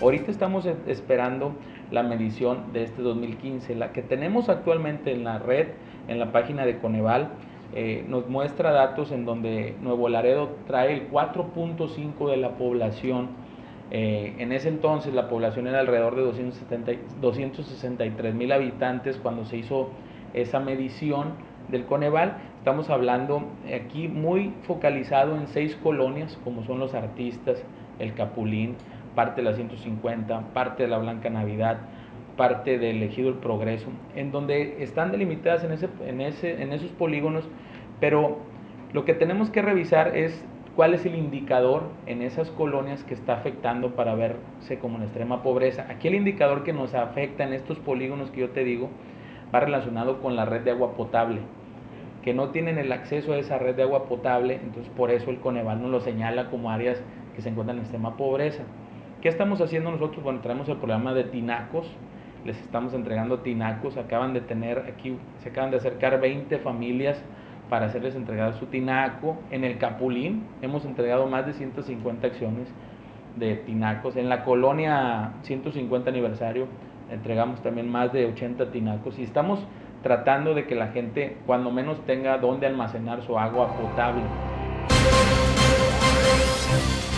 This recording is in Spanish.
Ahorita estamos esperando la medición de este 2015. La que tenemos actualmente en la red, en la página de Coneval, nos muestra datos en donde Nuevo Laredo trae el 4.5 de la población. En ese entonces la población era alrededor de 263,000 habitantes cuando se hizo esa medición del Coneval. Estamos hablando aquí muy focalizado en 6 colonias, como son Los Artistas, El Capulín, parte de la 150, parte de la Blanca Navidad, parte del Ejido El Progreso, en donde están delimitadas en esos polígonos, pero lo que tenemos que revisar es cuál es el indicador en esas colonias que está afectando para verse como en extrema pobreza. Aquí el indicador que nos afecta en estos polígonos que yo te digo va relacionado con la red de agua potable, que no tienen el acceso a esa red de agua potable, entonces por eso el Coneval nos lo señala como áreas que se encuentran en extrema pobreza. ¿Qué estamos haciendo nosotros? Bueno, traemos el programa de tinacos, les estamos entregando tinacos, se acaban de acercar 20 familias para hacerles entregar su tinaco. En el Capulín hemos entregado más de 150 acciones de tinacos. En la colonia 150 aniversario entregamos también más de 80 tinacos y estamos tratando de que la gente cuando menos tenga dónde almacenar su agua potable.